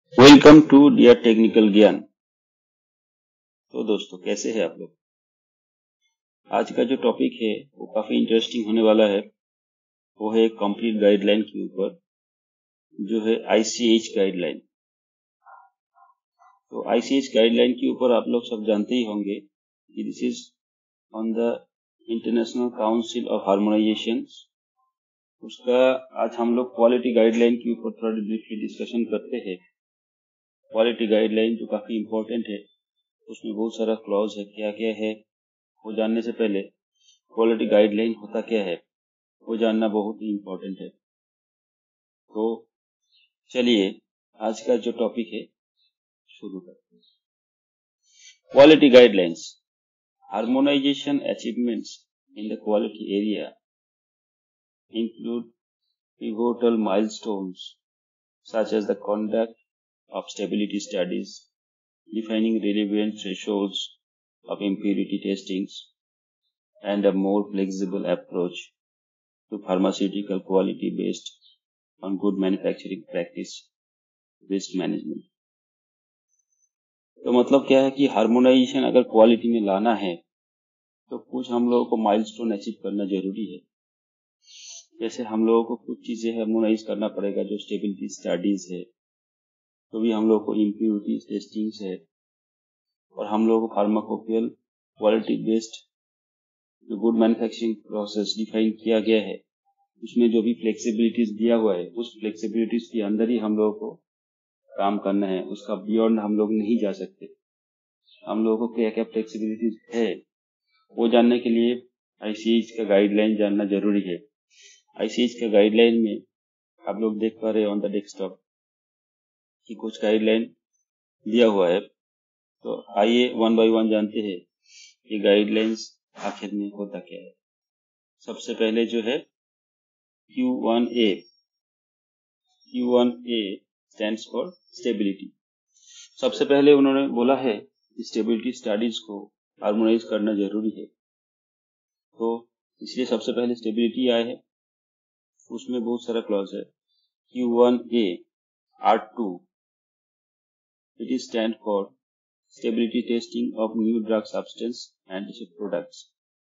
Welcome to dear technical ज्ञान। तो दोस्तों, कैसे हैं आप लोग। आज का जो टॉपिक है वो काफी इंटरेस्टिंग होने वाला है। वो है कंप्लीट गाइडलाइन के ऊपर, जो है ICH गाइडलाइन। तो ICH गाइडलाइन के ऊपर आप लोग सब जानते ही होंगे कि this is on the international council of harmonisation. उसका आज हम लोग क्वालिटी गाइडलाइन के ऊपर थोड़ा ब्रीफली डिस्कशन करते हैं। क्वालिटी गाइडलाइन जो काफी इंपॉर्टेंट है, उसमें बहुत सारा क्लॉज है, क्या क्या है वो जानने से पहले क्वालिटी गाइडलाइन होता क्या है वो जानना बहुत ही इम्पोर्टेंट है। तो चलिए आज का जो टॉपिक है शुरू करते हैं। Quality guidelines, harmonisation achievements in the quality area include pivotal milestones such as the conduct of stability studies, defining relevant thresholds of impurity testings, and a more flexible approach to pharmaceutical quality based on good manufacturing practice, risk management। तो मतलब क्या है कि harmonisation अगर quality में लाना है तो कुछ हम लोगों को माइलस्टोन अचीव करना जरूरी है। जैसे हम लोगों को कुछ चीजें हार्मोनाइज करना पड़ेगा, जो स्टेबिलिटी स्टडीज है, तो भी हम लोगों को इम्प्योरिटी टेस्टिंग्स है, और हम लोगों को फार्माकोपियल क्वालिटी बेस्ड जो गुड मैन्युफैक्चरिंग प्रोसेस डिफाइन किया गया है, उसमें जो भी फ्लेक्सिबिलिटीज दिया हुआ है उस फ्लेक्सिबिलिटीज के अंदर ही हम लोगों को काम करना है। उसका बियॉन्ड हम लोग नहीं जा सकते। हम लोगों को क्या क्या फ्लेक्सिबिलिटीज है वो जानने के लिए ICH का गाइडलाइन जानना जरूरी है। ICH का गाइडलाइन में आप लोग देख पा रहे हैं ऑन द डेस्कटॉप कि कुछ गाइडलाइन दिया हुआ है। तो आइए वन बाय वन जानते हैं ये गाइडलाइंस आखिर में होता क्या है। सबसे पहले जो है Q1A। Q1A stands for stability. सबसे पहले उन्होंने बोला है कि स्टेबिलिटी स्टडीज को हार्मोनाइज करना जरूरी है, तो इसलिए सबसे पहले स्टेबिलिटी आया है। उसमें बहुत सारा क्लॉज है। Q1A R2, it is stand for stability testing of new drug substance and its products.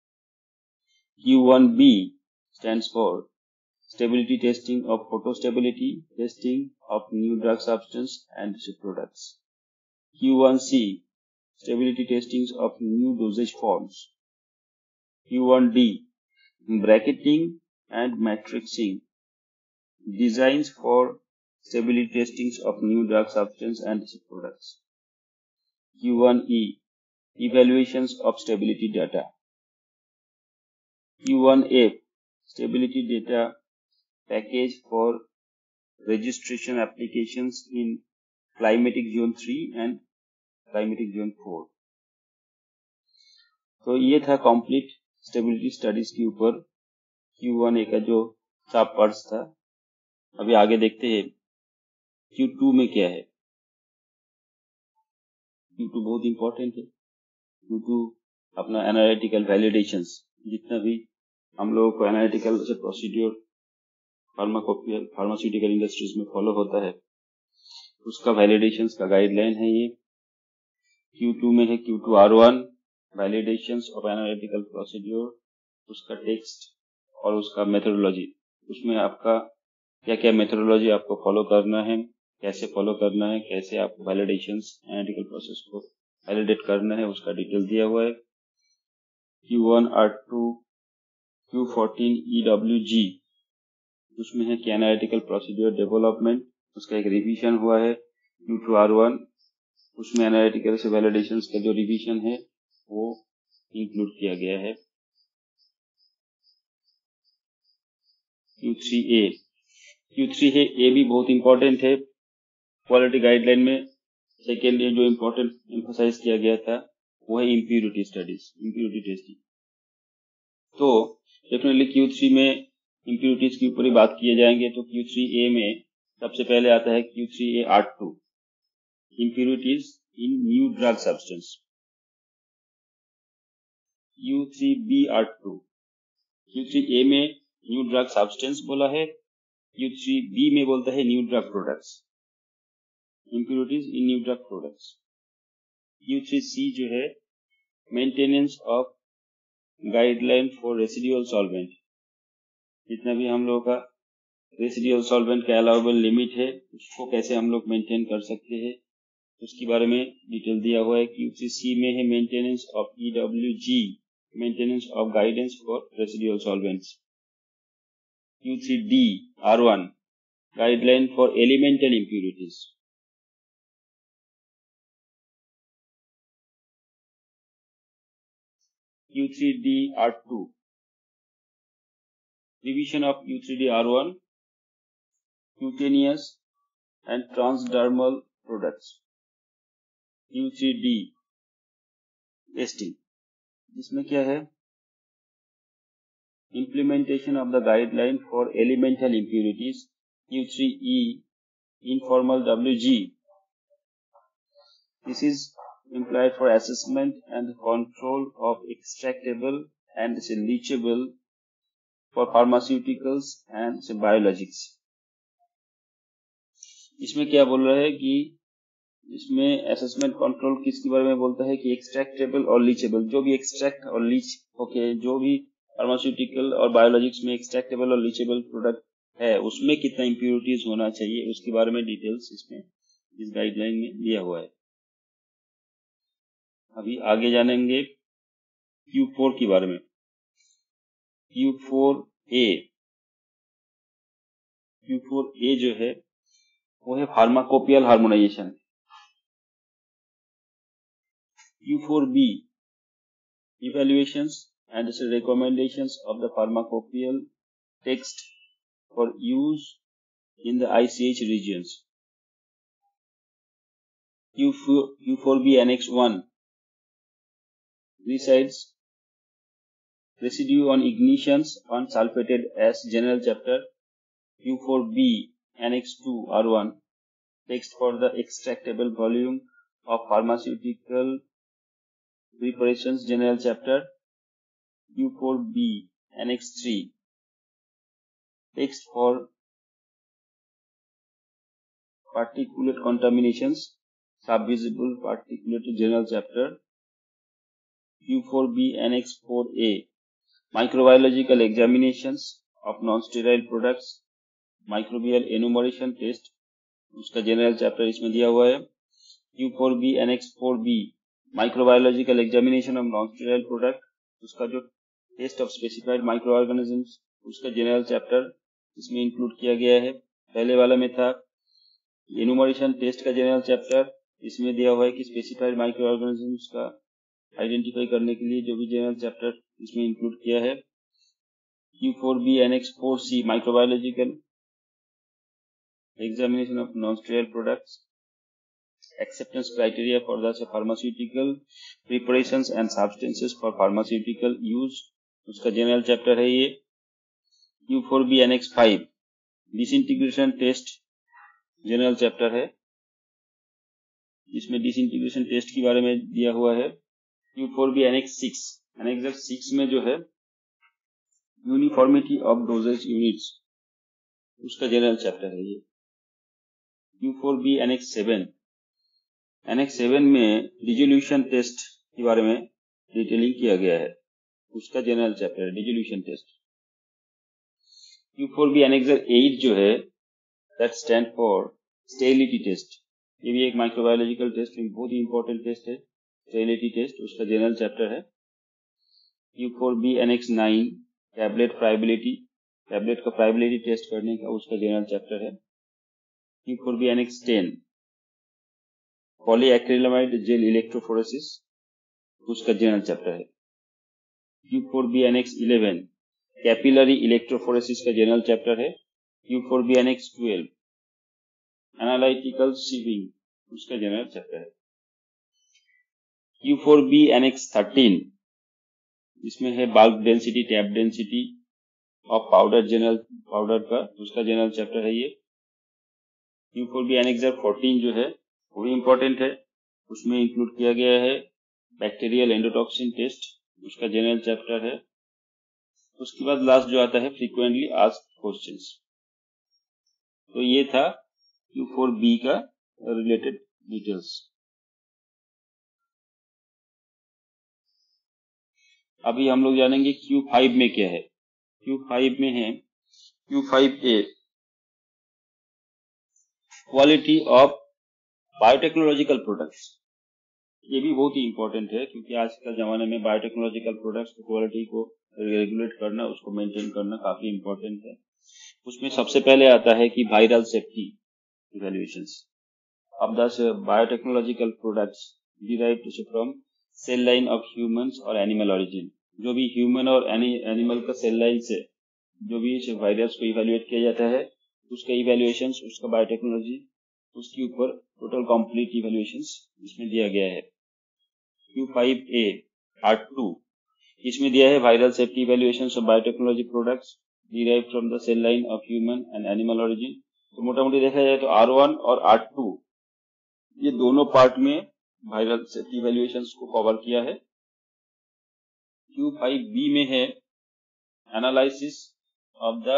Q1B stands for stability testing of photostability testing of new drug substance and its products. Q1C stability testings of new dosage forms. Q1D bracketing and matrixing designs for stability testings of new drug substance and its products. Q1E evaluations of stability data. Q1F stability data package for registration applications in climatic zone 3 and climatic zone 4। तो ये था complete stability studies के ऊपर Q1A का जो सब parts था। अभी आगे देखते हैं Q2 में क्या है। Q2 बहुत इंपॉर्टेंट है। Q2 अपना एनालिटिकल वैलिडेशंस, जितना भी हम लोगों को एनालिटिकल प्रोसीड्योर फार्मास्यूटिकल इंडस्ट्रीज में फॉलो होता है, उसका वैलिडेशंस का गाइडलाइन है ये। Q2 में है Q2 R1 validations of analytical procedure, उसका टेक्स्ट और उसका मेथोडोलॉजी। उसमें आपका क्या क्या मेथोडोलॉजी आपको फॉलो करना है, कैसे फॉलो करना है, कैसे आपको वैलिडेशंस एनालिटिकल प्रोसेस को वैलिडेट करना है, उसका डिटेल दिया हुआ है। Q1 R2 Q14 EWG, उसमें है कि एनालिटिकल प्रोसीड्योर डेवलपमेंट, उसका एक रिवीजन हुआ है। Q2 R1 उसमें एनालिटिकल से वैलिडेशंस का जो रिवीजन है वो इंक्लूड किया गया है। Q3 है, ये भी बहुत इंपॉर्टेंट है। क्वालिटी गाइडलाइन में सेकेंड जो इंपॉर्टेंट एम्फसाइज किया गया था वो है इम्प्योरिटी स्टडीज, इम्प्योरिटी टेस्टिंग। तो डेफिनेटली Q3 में इम्प्योरिटीज के ऊपर ही बात किए जाएंगे। तो Q3A में सबसे पहले आता है Q3A R2 impurities in new drug substance. Q3B R2 Q3A में न्यू ड्रग सब्सटेंस बोला है, Q3B में बोलता है new drug products. impurities in new drug products. Q3C जो है maintenance of guideline for residual solvent. जितना भी हम लोगों का रेसिडुअल सॉल्वेंट का अलाउएबल लिमिट है उसको कैसे हम लोग मेंटेन कर सकते हैं उसके बारे में डिटेल दिया हुआ है। Q3C में है maintenance of EWG, maintenance of guidance for residual solvents. Q3D R1 guideline for elemental impurities. Q3D R2 revision of Q3D R1 cutaneous and transdermal products। Q3D testing, इसमें क्या है implementation of the guideline for elemental impurities। Q3E informal WG, this is employed for assessment and control of extractable and leachable for pharmaceuticals and biologics। इसमें क्या बोल रहा है कि इसमें असेसमेंट कंट्रोल किसके बारे में बोलता है कि एक्सट्रैक्टेबल और लीचेबल, जो भी एक्सट्रैक्ट और लीच जो भी फार्मास्यूटिकल और बायोलॉजिक्स में एक्सट्रैक्टेबल और लीचेबल प्रोडक्ट है उसमें कितना इंप्योरिटीज होना चाहिए उसके बारे में डिटेल्स इसमें इस गाइडलाइन में दिया हुआ है। अभी आगे जानेंगे Q4 के बारे में। Q4A जो है वो है pharmacopoeial harmonisation. Q4B evaluations and recommendations of the pharmacopoeial text for use in the ICH regions। Q4B Annex 1 resides residue on ignitions unsulfated as general chapter। Q4B Annex 2 R1 text for the extractable volume of pharmaceutical preparations general chapter। Q4B Annex 3 text for particulate contaminations subvisible particulate general chapter। Q4B Annex 4A microbiological examinations of non-sterile products microbial enumeration test, उसका general chapter इसमें दिया हुआ है। Q4B Annex 4B microbiological examination of non-sterile product, उसका जो test of specified microorganisms उसका general chapter इसमें include किया गया है। पहले वाला में था एनुमरेशन टेस्ट का जनरल चैप्टर, इसमें दिया हुआ है कि स्पेसिफाइड माइक्रो ऑर्गेनिजम्स का आइडेंटिफाई करने के लिए जो भी जनरल चैप्टर इसमें इंक्लूड किया है। Q4B Annex 4C microbiological examination of non-sterile products acceptance criteria for the pharmaceutical preparations and substances for pharmaceutical use, उसका जनरल चैप्टर है ये। Q4B Annex 5 disintegration test general chapter है, इसमें डिसइंटीग्रेशन टेस्ट के बारे में दिया हुआ है। Q4B Annex 6 Annex 6 में जो है यूनिफॉर्मिटी ऑफ डोजेज यूनिट्स उसका जनरल चैप्टर है ये। Q4B Annex 7 Annex 7 में डिसोल्यूशन टेस्ट के बारे में डिटेलिंग किया गया है, उसका जनरल चैप्टर है डिसोल्यूशन टेस्ट। Q4B Annex 8 जो है that stand for sterility test, ये भी एक माइक्रोबायोलॉजिकल टेस्ट बहुत ही इंपॉर्टेंट टेस्ट है, स्टेरिलिटी टेस्ट उसका जनरल चैप्टर है। Q4B Annex 9 tablet friability, tablet का फ्राइबिलिटी टेस्ट करने का उसका जनरल चैप्टर है। Q4B Annex 10 polyacrylamide gel electrophoresis उसका जनरल चैप्टर है। Q4B Annex 11 कैपिलरी इलेक्ट्रोफोरेसिस का जनरल चैप्टर है। Q4B Annex 12 एनालिटिकल सीविंग उसका जनरल चैप्टर है। Q4B Annex 13 इसमें है bulk density tap density of powder general powder का उसका जनरल चैप्टर है ये। Q4B Annex 14 जो है वो भी इम्पोर्टेंट है, उसमें इंक्लूड किया गया है बैक्टीरियल एंडोटॉक्सिन टेस्ट उसका जनरल चैप्टर है। उसके बाद लास्ट जो आता है फ्रीक्वेंटली आस्क्ड क्वेश्चंस। तो ये था Q4B का रिलेटेड डिटेल्स। अभी हम लोग जानेंगे Q5 में क्या है। Q5 में है Q5A, quality of biotechnological products. ये भी बहुत ही इंपॉर्टेंट है, क्योंकि आज के जमाने में बायोटेक्नोलॉजिकल प्रोडक्ट्स की क्वालिटी को रेगुलेट करना, उसको मेंटेन करना काफी इंपॉर्टेंट है। उसमें सबसे पहले आता है कि viral safety evaluations of the biotechnological products derived from cell line of humans और एनिमल ओरिजिन। जो भी ह्यूमन और एनिमल का सेल लाइन से जो भी वायरस को इवैल्यूएट किया जाता है, उसका इवैल्यूएशंस, उसका बायोटेक्नोलॉजी, उसके ऊपर टोटल कंप्लीट इवैल्यूएशंस इसमें दिया गया है। Q5A पार्ट 2 इसमें दिया है viral safety evaluations of biotechnology products derived from the cell line of human and animal origin. तो मोटा मोटी देखा जाए तो R1 और R2 ये दोनों पार्ट में वायरल सेफ्टी इवैल्यूएशंस को कवर किया है। Q5B में है analysis of the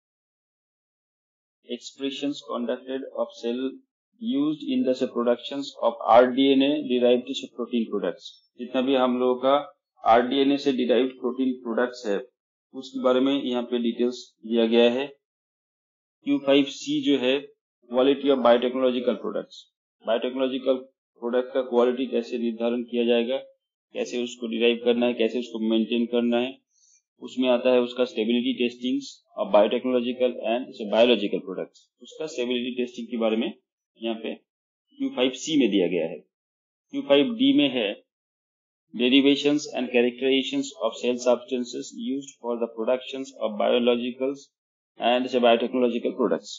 expressions conducted of cell used in the productions of rDNA derived protein products। जितना भी हम लोगों का rDNA से derived protein products है, उसके बारे में यहाँ पे डिटेल्स दिया गया है। Q5C जो है quality of biotechnological products. Biotechnological product का क्वालिटी कैसे निर्धारण किया जाएगा, कैसे उसको डिराइव करना है, कैसे उसको मेंटेन करना है, उसमें आता है उसका stability testings of biotechnological and biological products. उसका स्टेबिलिटी टेस्टिंग के बारे में यहाँ पे Q5C में दिया गया है। Q5D में है derivations and characterisations of cell substances used for the productions of biologicals and biotechnological products.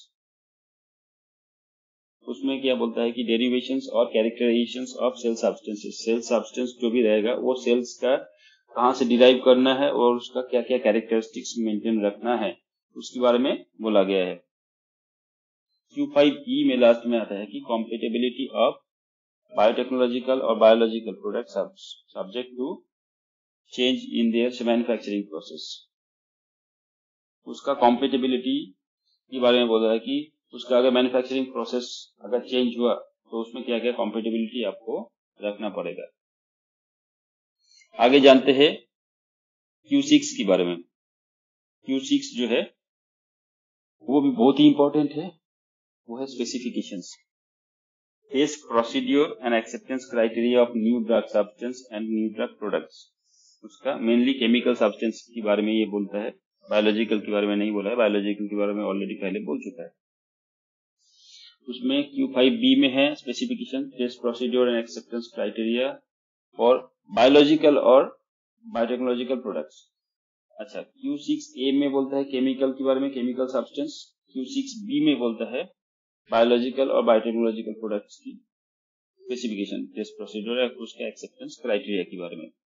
उसमें क्या बोलता है कि डेरिवेशंस और characterisations of cell substances. Cell substance जो भी रहेगा वो सेल्स का कहाँ से डिराइव करना है और उसका क्या क्या कैरेक्टरिस्टिक्स मेंटेन रखना है, उसके बारे में बोला गया है। Q5E में लास्ट में आता है कि कॉम्पेटेबिलिटी ऑफ बायोटेक्नोलॉजिकल और biological products subject to change in their manufacturing process. उसका कॉम्पेटेबिलिटी के बारे में बोला है कि उसका अगर मैन्युफैक्चरिंग प्रोसेस अगर चेंज हुआ तो उसमें क्या क्या कॉम्पेटेबिलिटी आपको रखना पड़ेगा। आगे जानते हैं Q6 के बारे में। Q6 जो है वो भी बहुत ही इंपॉर्टेंट है, वो है specifications, test procedure and acceptance criteria of new drug substance and new drug products. उसका मेनली केमिकल सब्सटेंस के बारे में ये बोलता है, बायोलॉजिकल के बारे में नहीं बोला है, बायोलॉजिकल के बारे में ऑलरेडी पहले बोल चुका है। उसमें Q5B में है specification, test procedure and acceptance criteria for biological और बायोटेक्नोलॉजिकल प्रोडक्ट्स। अच्छा, Q6A में बोलता है केमिकल के बारे में, केमिकल सब्सटेंस। Q6B में बोलता है बायोलॉजिकल और बायोटेक्नोलॉजिकल प्रोडक्ट्स की स्पेसिफिकेशन, टेस्ट प्रोसीड्यूर और उसका एक्सेप्टेंस क्राइटेरिया के बारे में।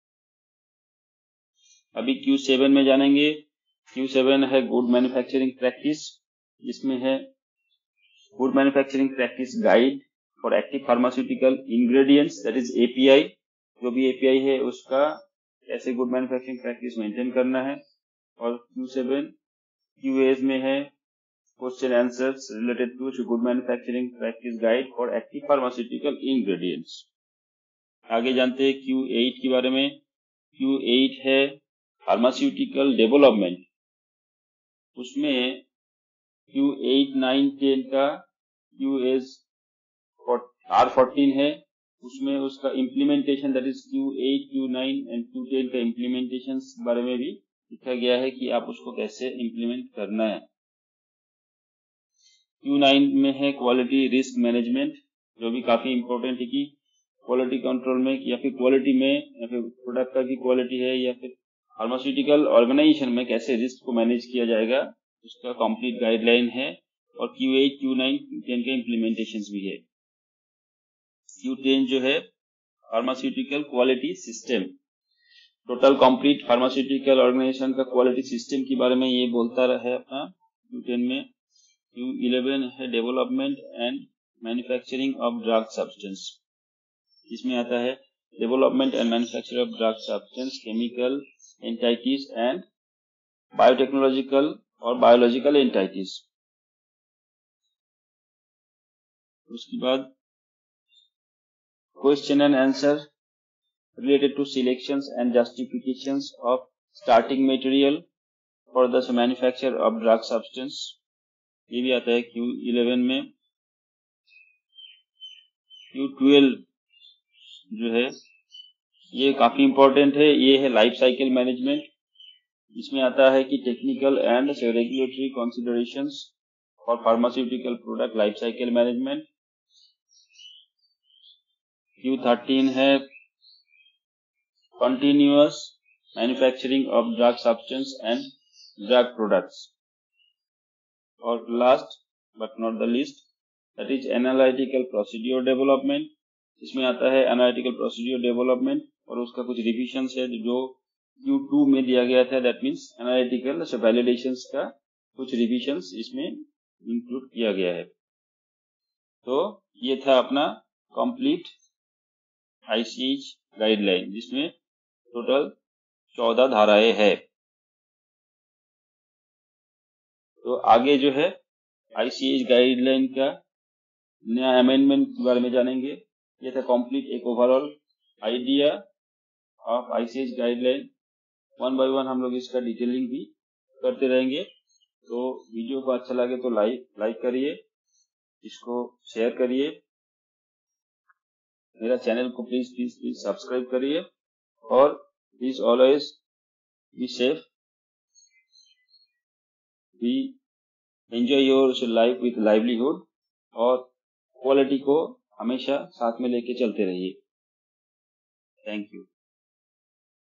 अभी Q7 में जानेंगे। Q7 है गुड मैन्युफैक्चरिंग प्रैक्टिस। इसमें है good manufacturing practice guide for active pharmaceutical ingredients, that is API। जो भी API है उसका कैसे गुड मैन्युफैक्चरिंग प्रैक्टिस मेंटेन करना है। और Q7 QAs में है question answers related to good manufacturing practice guide for active pharmaceutical ingredients. आगे जानते हैं Q8 के बारे में। Q8 है फार्मास्यूटिकल डेवलपमेंट। उसमें Q8, 9, 10 का QAs R14 है। उसमें उसका implementation, that is Q8, Q9 and Q10 का इम्प्लीमेंटेशन के बारे में भी लिखा गया है कि आप उसको कैसे इम्प्लीमेंट करना है। Q9 में है क्वालिटी रिस्क मैनेजमेंट, जो भी काफी इंपॉर्टेंट है कि क्वालिटी कंट्रोल में या फिर क्वालिटी में या फिर प्रोडक्ट का भी क्वालिटी है या फिर फार्मास्यूटिकल ऑर्गेनाइजेशन में कैसे रिस्क को मैनेज किया जाएगा, उसका कंप्लीट गाइडलाइन है। और Q8, Q9, Q10 के इम्प्लीमेंटेशन भी है। Q10 जो है pharmaceutical quality system, total complete pharmaceutical organisation का क्वालिटी सिस्टम के बारे में ये बोलता है अपना Q10 में। Q11 है development and manufacturing of drug substance. इसमें आता है development and manufacture of drug substance, chemical entities and biotechnological और बायोलॉजिकल एंटाइटीज। उसके बाद question and answer related to selections and justifications of starting material for the manufacture of drug substance, ये भी आता है Q11 में। Q12 जो है ये काफी इंपॉर्टेंट है, ये है लाइफ साइकिल मैनेजमेंट। इसमें आता है कि technical and regulatory considerations for pharmaceutical product life cycle management. Q13 है continuous manufacturing of drug substance and drug products. और last but not the least that is analytical procedure development. इसमें आता है analytical procedure development और उसका कुछ revisions है जो Q2 में दिया गया था, दैट मीन्स एनालिटिकल वैलिडेशंस का कुछ रिविजन्स इसमें इंक्लूड किया गया है। तो ये था अपना कंप्लीट ICH गाइडलाइन, जिसमें टोटल 14 धाराएं है। तो आगे जो है ICH गाइडलाइन का नया अमेंडमेंट के बारे में जानेंगे। ये था कंप्लीट एक overall idea of ICH guideline. One by one हम लोग इसका डिटेलिंग भी करते रहेंगे। तो वीडियो को अच्छा लगे तो लाइक करिए, इसको शेयर करिए, मेरा चैनल को प्लीज सब्सक्राइब करिए और please always be safe, be enjoy your life with livelihood और क्वालिटी को हमेशा साथ में लेके चलते रहिए। Thank you.